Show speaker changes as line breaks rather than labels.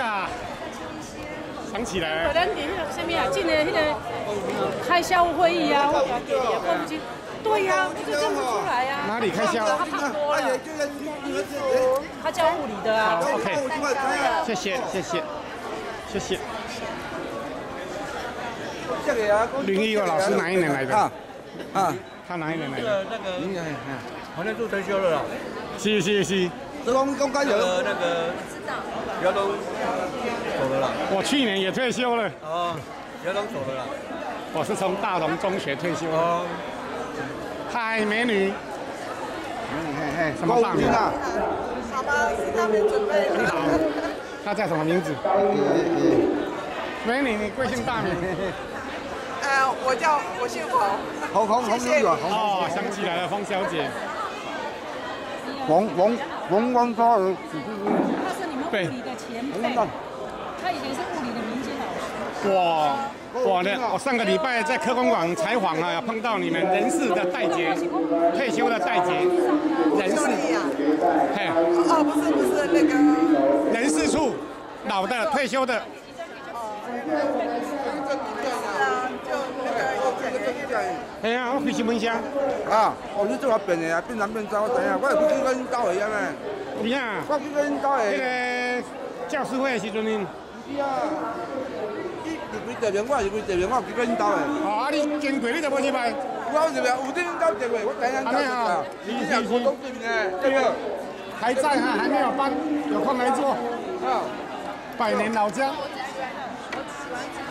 呀，想起来了。
可能你那个什么啊，进的那个开销会议啊，或者也过不去。对呀，就认不出来呀。
哪里开销？
他胖多了。他教物理的啊。
OK， 谢谢谢谢谢谢。林义佑老师哪一年来的？他哪一年来的？
那个，好像就退休了啦。
是。
这公干有那个，姚东走了啦。
我去年也退休了。
哦，姚东走了啦。
我是从大同中学退休。
哦。
嗨，美女。什么大名啊？
好吧，是他们准备的。
你好，他叫什么名字？美女，你贵姓大名？
我姓洪。洪
永远。哦，想起来了，洪小姐。
洪光发儿。
他是你们物理的前辈，他以前是物理的明星老师。
哇！我上个礼拜在科工馆采访啊，碰到你们人事的代杰，退休的代杰，人事。嘿。
哦，不是那个。
人事处，老的退休的。哎呀，我开新闻箱。
哦，你做下变的啊，变南变北，我知影，我会去跟兜的啊咩？
有影。
我去跟兜的。
迄个教师会的时阵呢？
是啊。入几地名，我入几地名，我有去跟兜的。
哦，你经过你就无去拜。
我入来有顶兜地位，我第一走啊。是。活动对面的，对不？
还在哈，还没有搬，有空来做。
啊。
百年老家。
我喜欢吃